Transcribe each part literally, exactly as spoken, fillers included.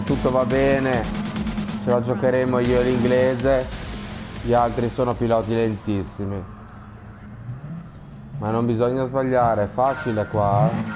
se tutto va bene ce la giocheremo io e l'inglese, gli altri sono piloti lentissimi. Ma non bisogna sbagliare, è facile qua. eh.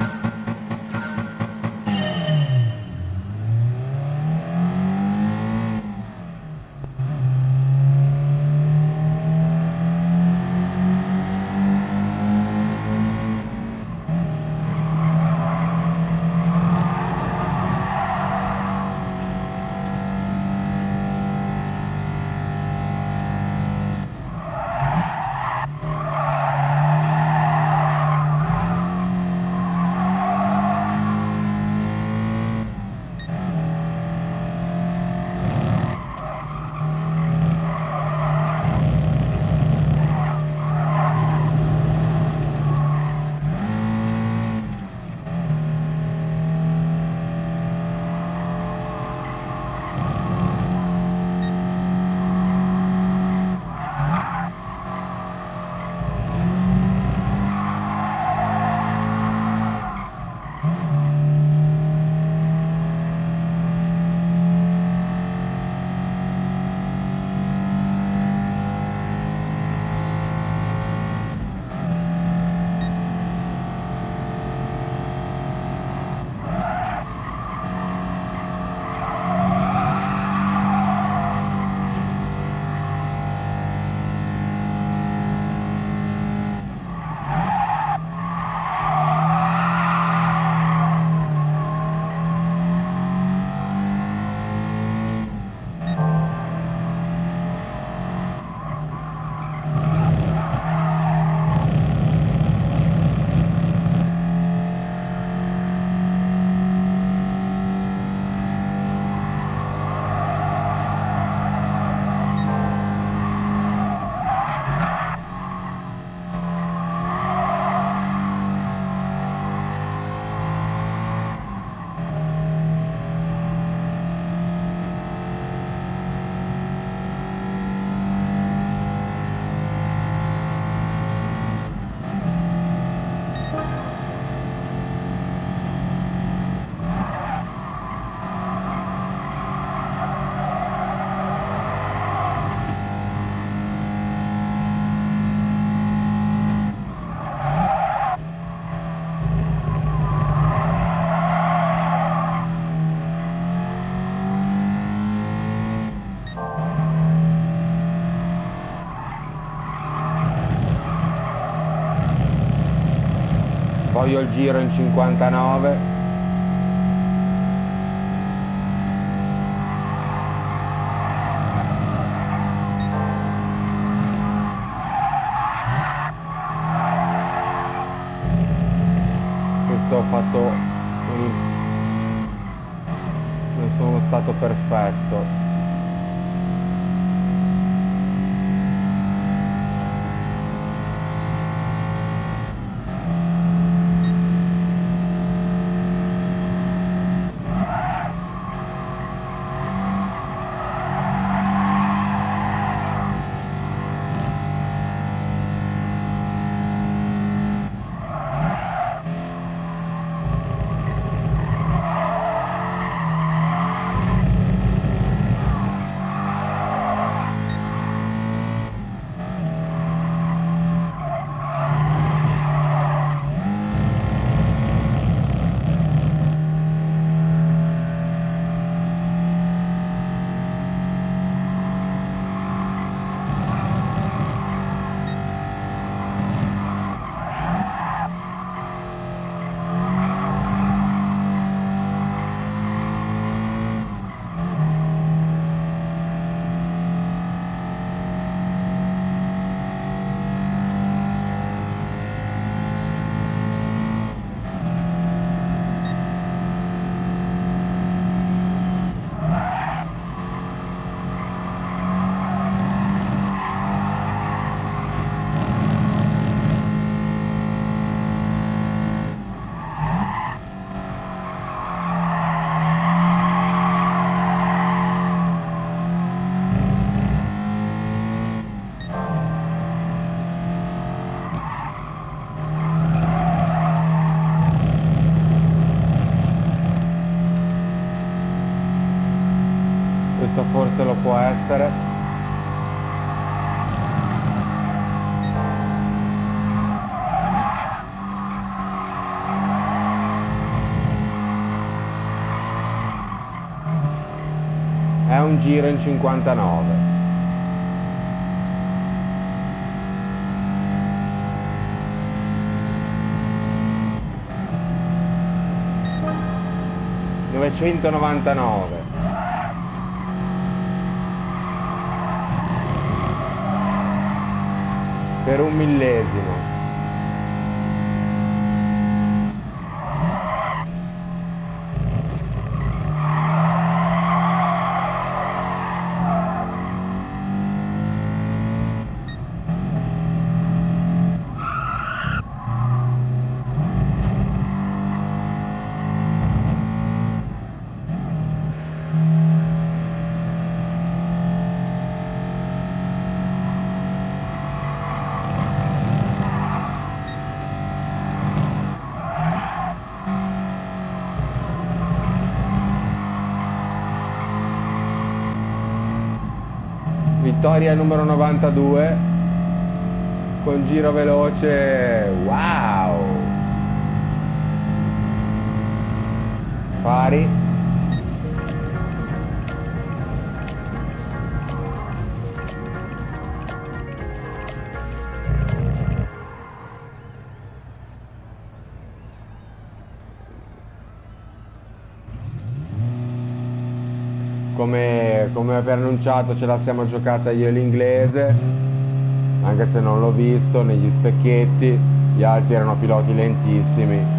Poi ho il giro in cinquantanove. Questo ho fatto un... non sono stato perfetto. forse lo può essere. È un giro in cinquantanove. novecentonovantanove. Per un millesimo. Vittoria numero novantadue con giro veloce. Wow, pari. Come, come preannunciato ce la siamo giocata io e l'inglese, anche se non l'ho visto negli specchietti, gli altri erano piloti lentissimi.